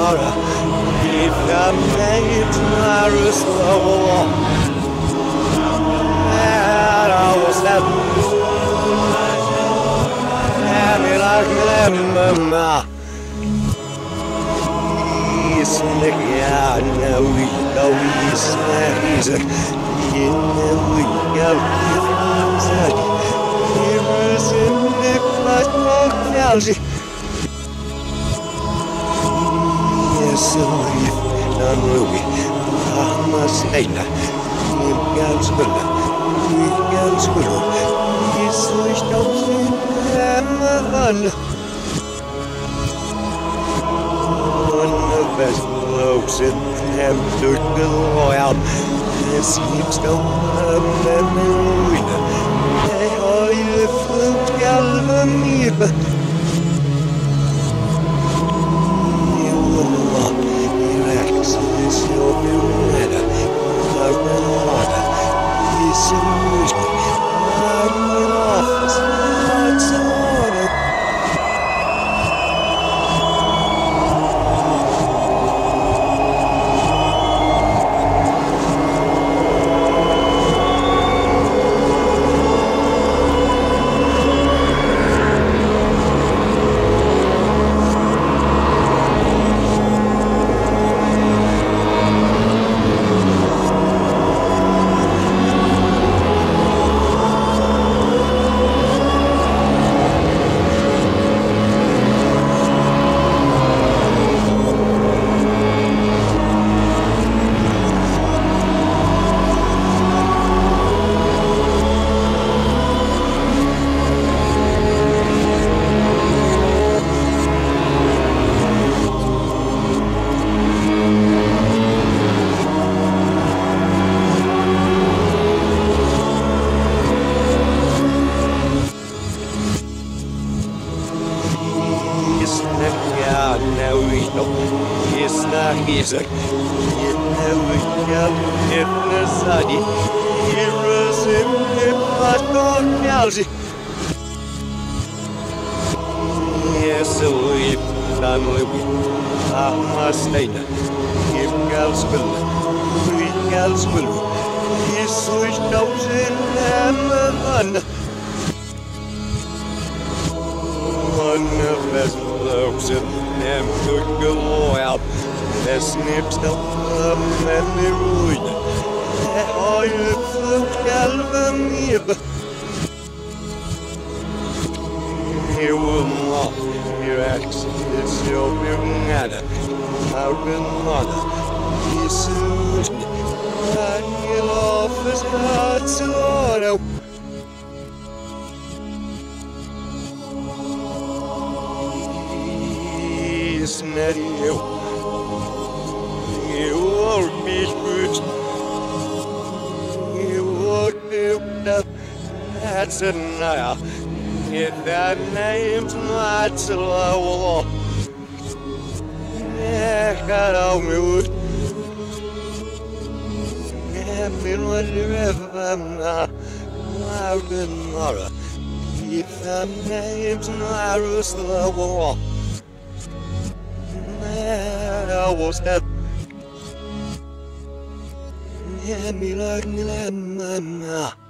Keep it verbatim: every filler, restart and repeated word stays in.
Nora, if I made Maris Law, and I was that. I mean, I remember. He's Nick, yeah, now we know he's he's a you know we go. He was in the class of Calgie. Yes, we done Ruby. I must say that. We got school. We got school. He's switched out to Amazon. One of the best blokes in Hampton Royal. It seems to have a memory. They are the flute galvanese. You will not relax this your better. I will not. This is I'm in office. It's on it. Music, you never got it inside you. Heroes in the platform, Calgie. Yes, we've done living. I must say that. If Gal's will, we Gal's will. He switched out in Amazon. One of the best blokes in them could go out. The snips don't come and they ruin. The oil float galvanese. He will not relax. It's your nada. I will not. He soon. I get off his heart's auto. He's met you. You won't be pushed. You won't be up. That's a lie. If that name's not so low, yeah, got on me wood. Yeah, been what you ever now. I've been Nora. If that name's not so low, I was that. Yeah, me like me like mama.